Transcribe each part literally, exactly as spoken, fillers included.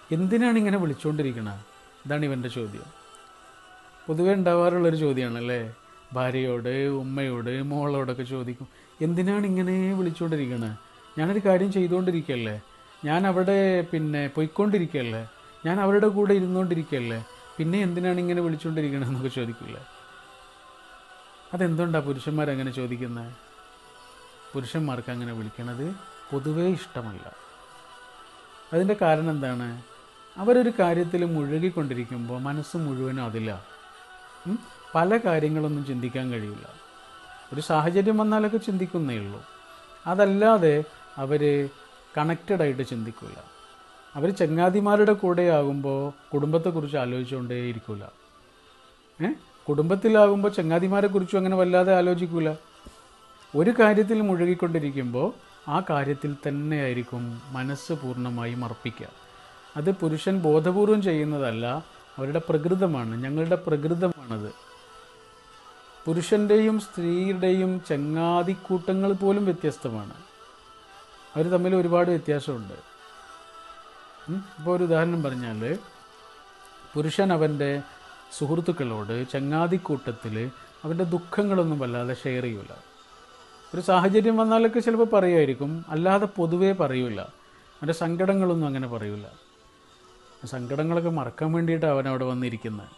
എന്തിനാണ് ഇങ്ങനെ വിളിച്ചുകൊണ്ടിരിക്കുന്നത്? ഇതാണ് ഇവൻ്റെ ചോദ്യം. പൊതുവേ ഉണ്ടാവാറുള്ളൊരു ചോദ്യമാണല്ലേ. ഭാര്യയോട്, ഉമ്മയോട്, മോളോടൊക്കെ ചോദിക്കും, എന്തിനാണ് ഇങ്ങനെ വിളിച്ചുകൊണ്ടിരിക്കുന്നത്? ഞാനൊരു കാര്യം ചെയ്തുകൊണ്ടിരിക്കുകയല്ലേ, ഞാൻ അവിടെ പിന്നെ പോയിക്കൊണ്ടിരിക്കുകയല്ലേ, ഞാൻ അവരുടെ കൂടെ ഇരുന്നുകൊണ്ടിരിക്കുകയല്ലേ, പിന്നെ എന്തിനാണ് ഇങ്ങനെ വിളിച്ചുകൊണ്ടിരിക്കണമെന്നൊക്കെ ചോദിക്കില്ലേ. അതെന്തുകൊണ്ടാണ് പുരുഷന്മാരങ്ങനെ ചോദിക്കുന്നത്? പുരുഷന്മാർക്ക് അങ്ങനെ വിളിക്കണത് പൊതുവേ ഇഷ്ടമല്ല. അതിൻ്റെ കാരണം എന്താണ്? അവരൊരു കാര്യത്തിൽ മുഴുകിക്കൊണ്ടിരിക്കുമ്പോൾ മനസ്സ് മുഴുവനും അതില്ല. പല കാര്യങ്ങളൊന്നും ചിന്തിക്കാൻ കഴിയില്ല. ഒരു സാഹചര്യം വന്നാലൊക്കെ ചിന്തിക്കുന്നേ ഉള്ളൂ. അതല്ലാതെ അവർ കണക്റ്റഡായിട്ട് ചിന്തിക്കില്ല. അവർ ചങ്ങാതിമാരുടെ കൂടെ ആകുമ്പോൾ കുടുംബത്തെക്കുറിച്ച് ആലോചിച്ചുകൊണ്ടേ ഇരിക്കില്ല. ഏ കുടുംബത്തിലാകുമ്പോൾ ചങ്ങാതിമാരെക്കുറിച്ചും അങ്ങനെ വല്ലാതെ ആലോചിക്കില്ല. ഒരു കാര്യത്തിൽ മുഴുകിക്കൊണ്ടിരിക്കുമ്പോൾ ആ കാര്യത്തിൽ തന്നെയായിരിക്കും മനസ്സ് പൂർണ്ണമായും അർപ്പിക്കുക. അത് പുരുഷൻ ബോധപൂർവം ചെയ്യുന്നതല്ല, അവരുടെ പ്രകൃതമാണ്, ഞങ്ങളുടെ പ്രകൃതമാണത്. പുരുഷൻ്റെയും സ്ത്രീയുടെയും ചങ്ങാതിക്കൂട്ടങ്ങൾ പോലും വ്യത്യസ്തമാണ്. അവർ തമ്മിൽ ഒരുപാട് വ്യത്യാസമുണ്ട്. ഇപ്പോൾ ഒരു ഉദാഹരണം പറഞ്ഞാൽ, പുരുഷൻ അവൻ്റെ സുഹൃത്തുക്കളോട് ചങ്ങാതിക്കൂട്ടത്തിൽ അവൻ്റെ ദുഃഖങ്ങളൊന്നും വല്ലാതെ ഷെയർ ചെയ്യില്ല. ഒരു സാഹചര്യം വന്നാലൊക്കെ ചിലപ്പോൾ പറയുമായിരിക്കും, അല്ലാതെ പൊതുവേ പറയൂല. അവൻ്റെ സങ്കടങ്ങളൊന്നും അങ്ങനെ പറയൂല. സങ്കടങ്ങളൊക്കെ മറക്കാൻ വേണ്ടിയിട്ടാണ് അവനവിടെ വന്നിരിക്കുന്നത്.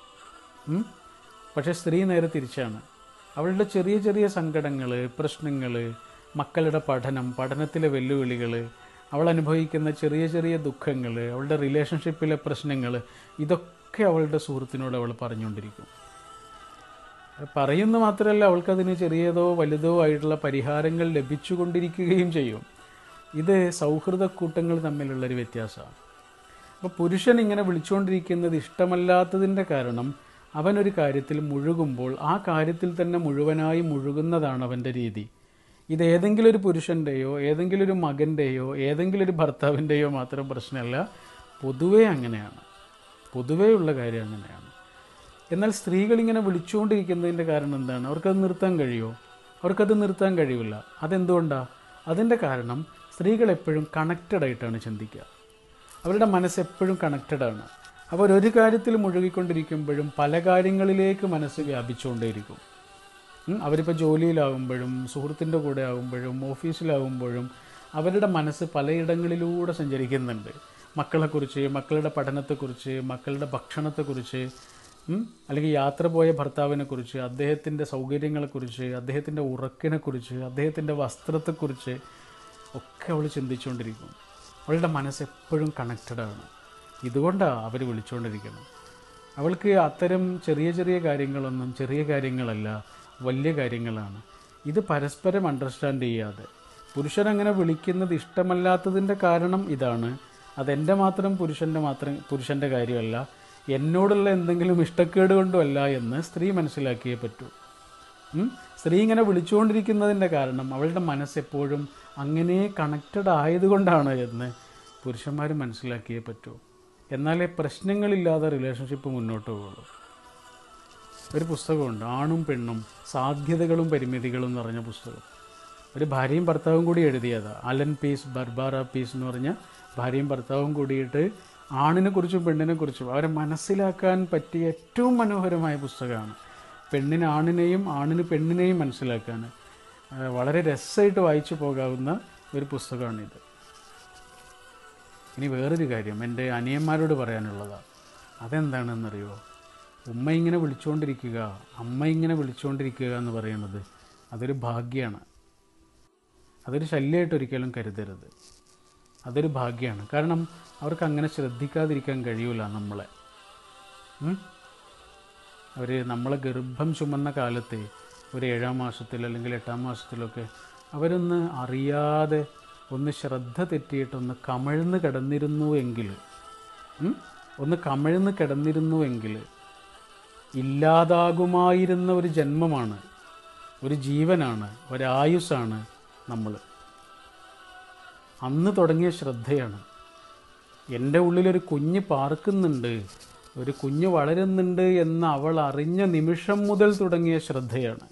പക്ഷേ സ്ത്രീ നേരെ തിരിച്ചാണ്. അവളുടെ ചെറിയ ചെറിയ സങ്കടങ്ങൾ, പ്രശ്നങ്ങൾ, മക്കളുടെ പഠനം, പഠനത്തിലെ വെല്ലുവിളികൾ, അവൾ അനുഭവിക്കുന്ന ചെറിയ ചെറിയ ദുഃഖങ്ങൾ, അവളുടെ റിലേഷൻഷിപ്പിലെ പ്രശ്നങ്ങൾ, ഇതൊക്കെ അവളുടെ സുഹൃത്തിനോട് അവൾ പറഞ്ഞുകൊണ്ടിരിക്കും. പറയുന്ന മാത്രമല്ല, അവൾക്കതിന് ചെറിയതോ വലുതോ ആയിട്ടുള്ള പരിഹാരങ്ങൾ ലഭിച്ചുകൊണ്ടിരിക്കുകയും ചെയ്യും. ഇത് സൗഹൃദക്കൂട്ടങ്ങൾ തമ്മിലുള്ളൊരു വ്യത്യാസമാണ്. അപ്പോൾ പുരുഷൻ ഇങ്ങനെ വിളിച്ചുകൊണ്ടിരിക്കുന്നത് ഇഷ്ടമല്ലാത്തതിൻ്റെ കാരണം, അവനൊരു കാര്യത്തിൽ മുഴുകുമ്പോൾ ആ കാര്യത്തിൽ തന്നെ മുഴുവനായി മുഴുകുന്നതാണ് അവൻ്റെ രീതി. ഇത് ഏതെങ്കിലും ഒരു പുരുഷൻ്റെയോ ഏതെങ്കിലും ഒരു മകൻ്റെയോ ഏതെങ്കിലും ഒരു ഭർത്താവിൻ്റെയോ മാത്രം പ്രശ്നമല്ല, പൊതുവേ അങ്ങനെയാണ്. പൊതുവേ ഉള്ള കാര്യം അങ്ങനെയാണ്. എന്നാൽ സ്ത്രീകളിങ്ങനെ വിളിച്ചുകൊണ്ടിരിക്കുന്നതിൻ്റെ കാരണം എന്താണ്? അവർക്കത് നിർത്താൻ കഴിയുമോ? അവർക്കത് നിർത്താൻ കഴിയില്ല. അതെന്തുകൊണ്ടാണ്? അതിൻ്റെ കാരണം സ്ത്രീകൾ എപ്പോഴും കണക്റ്റഡായിട്ടാണ് ചിന്തിക്കുക. അവരുടെ മനസ്സെപ്പോഴും കണക്റ്റഡാണ്. അവരൊരു കാര്യത്തിൽ മുഴുകിക്കൊണ്ടിരിക്കുമ്പോഴും പല കാര്യങ്ങളിലേക്ക് മനസ്സ് വ്യാപിച്ചുകൊണ്ടേയിരിക്കും. അവരിപ്പോൾ ജോലിയിലാകുമ്പോഴും സുഹൃത്തിൻ്റെ കൂടെ ആകുമ്പോഴും ഓഫീസിലാകുമ്പോഴും അവരുടെ മനസ്സ് പലയിടങ്ങളിലൂടെ സഞ്ചരിക്കുന്നുണ്ട്. മക്കളെക്കുറിച്ച്, മക്കളുടെ പഠനത്തെക്കുറിച്ച്, മക്കളുടെ ഭക്ഷണത്തെക്കുറിച്ച്, അല്ലെങ്കിൽ യാത്ര പോയ ഭർത്താവിനെക്കുറിച്ച്, അദ്ദേഹത്തിൻ്റെ സൗകര്യങ്ങളെക്കുറിച്ച്, അദ്ദേഹത്തിൻ്റെ ഉറക്കിനെക്കുറിച്ച്, അദ്ദേഹത്തിൻ്റെ വസ്ത്രത്തെക്കുറിച്ച് ഒക്കെ അവൾ ചിന്തിച്ചുകൊണ്ടിരിക്കും. അവളുടെ മനസ്സ് എപ്പോഴും കണക്റ്റഡാണ്. ഇതുകൊണ്ടാണ് അവർ വിളിച്ചുകൊണ്ടിരിക്കണം. അവൾക്ക് അത്തരം ചെറിയ ചെറിയ കാര്യങ്ങളൊന്നും ചെറിയ കാര്യങ്ങളല്ല, വലിയ കാര്യങ്ങളാണ്. ഇത് പരസ്പരം അണ്ടർസ്റ്റാൻഡ് ചെയ്യാതെ പുരുഷനങ്ങനെ വിളിക്കുന്നത് ഇഷ്ടമല്ലാത്തതിൻ്റെ കാരണം ഇതാണ്. അതെൻ്റെ മാത്രം പുരുഷൻ്റെ മാത്രം പുരുഷൻ്റെ കാര്യമല്ല, എന്നോടുള്ള എന്തെങ്കിലും ഇഷ്ടക്കേട് കൊണ്ടുമല്ല എന്ന് സ്ത്രീ മനസ്സിലാക്കിയേ പറ്റൂ. സ്ത്രീ ഇങ്ങനെ വിളിച്ചുകൊണ്ടിരിക്കുന്നതിൻ്റെ കാരണം അവളുടെ മനസ്സെപ്പോഴും അങ്ങനെ കണക്റ്റഡ് ആയതുകൊണ്ടാണ് എന്ന് പുരുഷന്മാർ മനസ്സിലാക്കിയേ പറ്റൂ. എന്നാലേ പ്രശ്നങ്ങളില്ലാതെ റിലേഷൻഷിപ്പ് മുന്നോട്ട് പോകുള്ളൂ. ഒരു പുസ്തകമുണ്ട്, ആണും പെണ്ണും സാധ്യതകളും പരിമിതികളും എന്ന് പറഞ്ഞ പുസ്തകം. ഒരു ഭാര്യയും ഭർത്താവും കൂടി എഴുതിയതാണ്. അലൻ പീസ്, ബർബാറ പീസ് എന്ന് പറഞ്ഞ ഭാര്യയും ഭർത്താവും കൂടിയിട്ട് ആണിനെക്കുറിച്ചും പെണ്ണിനെക്കുറിച്ചും അവരെ മനസ്സിലാക്കാൻ പറ്റിയ ഏറ്റവും മനോഹരമായ പുസ്തകമാണ്. പെണ്ണിന് ആണിനെയും ആണിന് പെണ്ണിനെയും മനസ്സിലാക്കാൻ വളരെ രസമായിട്ട് വായിച്ചു പോകാവുന്ന ഒരു പുസ്തകമാണിത്. ഇനി വേറൊരു കാര്യം എൻ്റെ അനിയന്മാരോട് പറയാനുള്ളതാണ്. അതെന്താണെന്നറിയോ? ഉമ്മ ഇങ്ങനെ വിളിച്ചുകൊണ്ടിരിക്കുക, അമ്മ ഇങ്ങനെ വിളിച്ചുകൊണ്ടിരിക്കുക എന്ന് പറയുന്നത് അതൊരു ഭാഗ്യമാണ്. അതൊരു ശല്യമായിട്ട് ഒരിക്കലും കരുതരുത്. അതൊരു ഭാഗ്യമാണ്. കാരണം അവർക്ക് അങ്ങനെ ശ്രദ്ധിക്കാതിരിക്കാൻ കഴിയില്ല നമ്മളെ. അവർ നമ്മളെ ഗർഭം ചുമന്ന കാലത്ത് ഒരു ഏഴാം മാസത്തിൽ അല്ലെങ്കിൽ എട്ടാം മാസത്തിലൊക്കെ അവരൊന്ന് അറിയാതെ ഒന്ന് ശ്രദ്ധ തെറ്റിയിട്ടൊന്ന് കമഴ്ന്ന് കിടന്നിരുന്നു എങ്കിൽ ഒന്ന് കമഴ്ന്ന് കിടന്നിരുന്നു എങ്കിൽ ഇല്ലാതാകുമായിരുന്ന ഒരു ജന്മമാണ്, ഒരു ജീവനാണ്, ഒരായുസ്സാണ് നമ്മൾ. അന്ന് തുടങ്ങിയ ശ്രദ്ധയാണ്. എൻ്റെ ഉള്ളിലൊരു കുഞ്ഞ് പാർക്കുന്നുണ്ട്, ഒരു കുഞ്ഞ് വളരുന്നുണ്ട് എന്ന് അവൾ അറിഞ്ഞ നിമിഷം മുതൽ തുടങ്ങിയ ശ്രദ്ധയാണ്.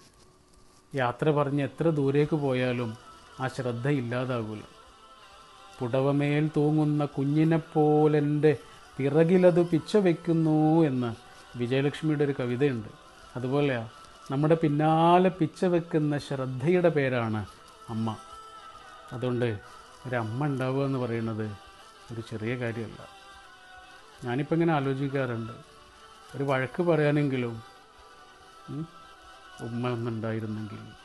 യാത്ര പറഞ്ഞ് എത്ര ദൂരേക്ക് പോയാലും ആ ശ്രദ്ധ ഇല്ലാതാകില്ല. പുടവമേൽ തൂങ്ങുന്ന കുഞ്ഞിനെപ്പോലെൻ്റെ പിറകിലത് പിച്ച വയ്ക്കുന്നു എന്ന് വിജയലക്ഷ്മിയുടെ ഒരു കവിതയുണ്ട്. അതുപോലെയാണ് നമ്മുടെ പിന്നാലെ പിച്ച വെക്കുന്ന ശ്രദ്ധയുടെ പേരാണ് അമ്മ. അതുകൊണ്ട് ഒരമ്മ ഉണ്ടാവുക എന്ന് പറയുന്നത് ഒരു ചെറിയ കാര്യമല്ല. ഞാനിപ്പോൾ ഇങ്ങനെ ആലോചിക്കാറുണ്ട്, ഒരു വഴക്ക് പറയാനെങ്കിലും ഉമ്മ ഒന്നുണ്ടായിരുന്നെങ്കിൽ